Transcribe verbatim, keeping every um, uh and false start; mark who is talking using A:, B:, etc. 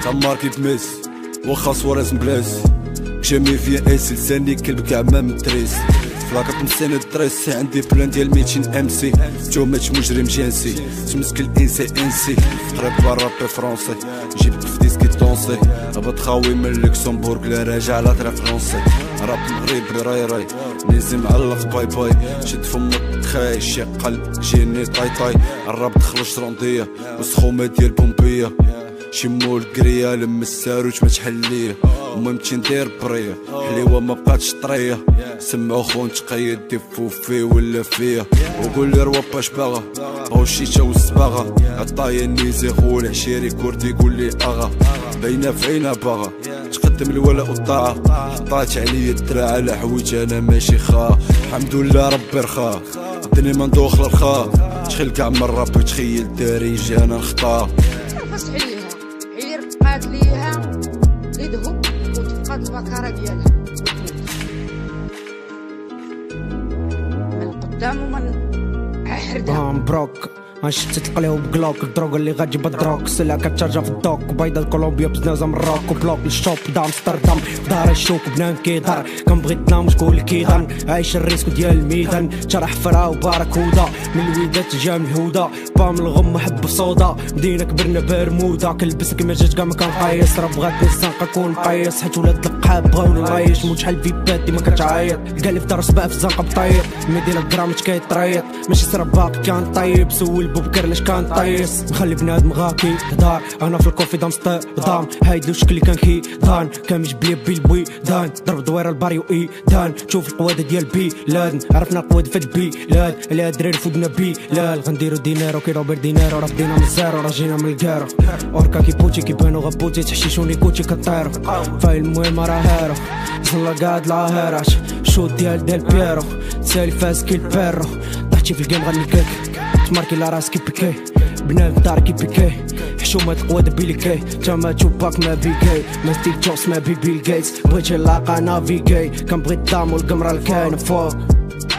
A: شعمار كيف ميسي واخا سواريز مبلاس جامي فيا اسي لساني كلب كاع ما متريس فلاكة نسيني الدريس عندي بلان ديال ميتين ام سي تومات مجرم جنسي تمسك الانسي انسي قريب رابي فرونسي جبت في ديسكي طونسي هبط خاوي من لوكسمبورغ لا راجع على طريق فرونسي راب مغربي راي راي نيزي معلق باي باي شد فمك خاي شي قلب جيني طاي طاي الراب دخل شروندية وسخومة ديال بومبية شي مول كريا لم الساروت ما تحليه وممتي ندير بريه حليوه ما بقاتش طريه سمعو خون تقيد ديفو فيه ولا فيا وقول لي روا باش باغا او الشيتا والصباغه عطايا نيزي خو العشيري كورتي يقول لي اغا باينه في عينها باغا تقدم الولاء والطاعه حطات عليا الدراع على حويج انا ماشي خا الحمد لله ربي رخا الدنيا ما ندوخ للخا تخيل كاع من ربي تخيل داري جانا نخطا
B: فاش عليها عير قاد ليها ليدهم وتفقد البكاره ديالها من قدام ومن حردها
C: مبروك غنشتت القليوب بكلوك الدروغ اللي غتجيب الدروك سلعة كتشارجا في الدوك بيضا الكولومبيا بزنازة من الروك وبلوك للشوب دا امستردام دار الشوك بنان كيدار كنبغي تنام شكون اللي كيدان عايش الريسك ديال الميدان جرح فرا وباركودا من الويدات جا من الهودا با من الغم حب صودا مدينة كبرنا برمودا كنلبس كيما جات كاع ما كنقيس راه بغات نسان كنكون مقيس حيت ولاد القحاب بغاوني نعيش موت شحال فيبات ديما كتعيط القالي في دار سبعة في الزنقة بطيط المدينة كرامت كيطريط ماشي سرباق كان طيب سول بوبكر لاش كان طايس مخلي بنادم غاكي هدار انا في الكوفي دام ستام هايد لو شكلي كان كي دان كان مجبلي بالبوي دان ضرب دويره الباريو اي دان شوف القواده ديال بي لادن عرفنا القواده في البي لاد على دراري فوقنا بي لال غنديرو دينارو كي روبر دينارو راه بدينا من الزيرو راه جينا من الكارو اوركا كي بوتي كيبانو غبوتي تحشيشوني كوتي كطيرو فاي المهم راه هارو زلا قاد لا هراش شوت ديال ديال بيرو سالي فاز كي البيرو طحتي في الجيم غنلقاك تماركي لا راسكي بكي بنان في داركي بكي حشومة القواد بيلكي تما توباك ما بيكي ما ستيف جوبز ما بي بيل جيتس بغيتي لاقا نافيكي كنبغي الدام والقمرة الكاينة فوق